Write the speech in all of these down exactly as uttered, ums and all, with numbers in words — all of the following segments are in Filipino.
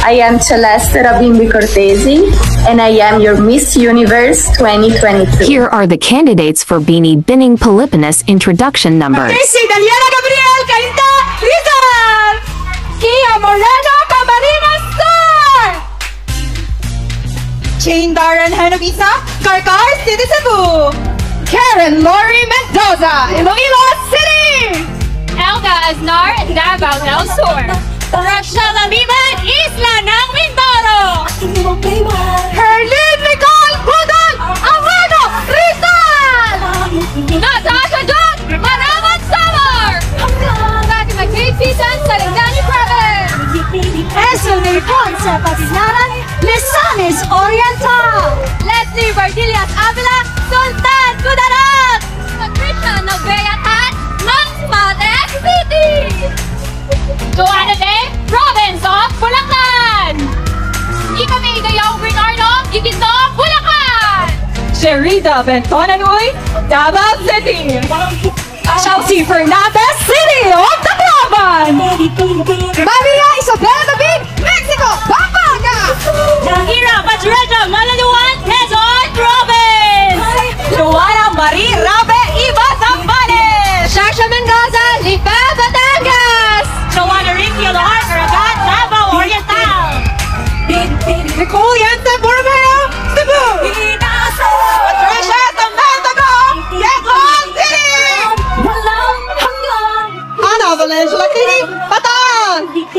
I am Celeste Rabimbi Cortesi, and I am your Miss Universe twenty twenty-two. Here are the candidates for BINIBINING PILIPINAS introduction numbers. Daniela Gabriel Cainta Rizal, Kia Moreno Camarines Star, Jane Darren Henobisa, Karkar City Cebu, Karen Lori Mendoza, Iloilo City, Elga Aznar, Davao del Sur, Rachel Aliman, Isla ng Mindoro, Herlin Nicole Budol, Amado Rizal, Natasha John, Maraman Samar, Fatima Kate Season, Sarangani Province, Esme Ponce Paginaran, Lisanes Oriental, Leslie Bardillas Avila, Sultan Kudarat, Patricia Nogueyatat, Masbate City, Joanna Day, Province of Bulacan, Ikami Gayong Bernardo, Iquito, Bulacan, Sherida Bentonanuy, Davao City, Chelsea Fernandez, City of Tacloban, Maria Isabel David, Mexico, Pampanga, Ira Patreta Malaluan, Quezon Province, Luana Marie Rabe Iba Zambales, Shasha Mendoza, Lipa, Batangas, Joanna Ricky Lohar, Caragat, Davao Oriental, Nicole Yanta Borromeo, Cebu, Patricia Samantha Go, Quezon City, Ana Valencia Lakini, Bataan,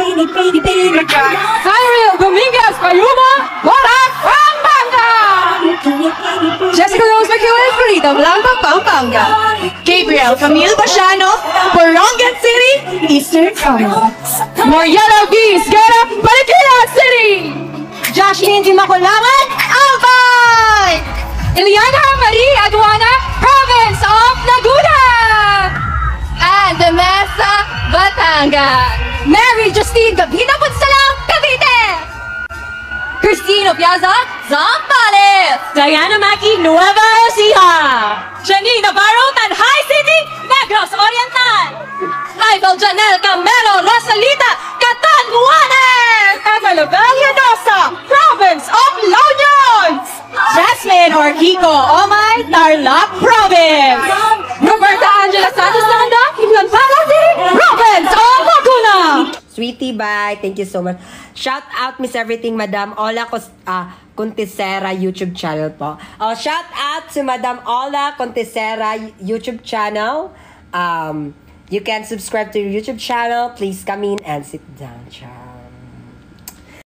Cyril Dominguez Payuma, Borac, Pampanga, Jessica Rose McEwen, Freedom Lamba, Pampanga, Gabriel Camille Bashano, Barangan City, Eastern Province, Moriela V. Esguera, Marikina City, Jocelyn Di Maculaman, Albay, Ileana Marie Aduana, Province of Laguna, and the Mesa, Batangas, Mary Justine Gabina Punsalang, Cavite, Christine Opiaza, Zambales, Diana Maki, Nueva Ecija, Janine Navarro, Tanjay City, Negros Oriental, Ivel Janelle Camelo, Rosalita, Catanduanes, Evelabel Hinosa, Province of La Union, Jasmine Orquico, Omay, Tarlac Province, Roberta Angela Santos Nanda, Himlanpala City, Province of Laguna. Sweetie, bye. Thank you so much. Shout out Miss Everything, Madam Ola uh, Contisera YouTube channel po. Oh, shout out to Madam Ola Contisera YouTube channel. Um, you can subscribe to your YouTube channel. Please come in and sit down, child.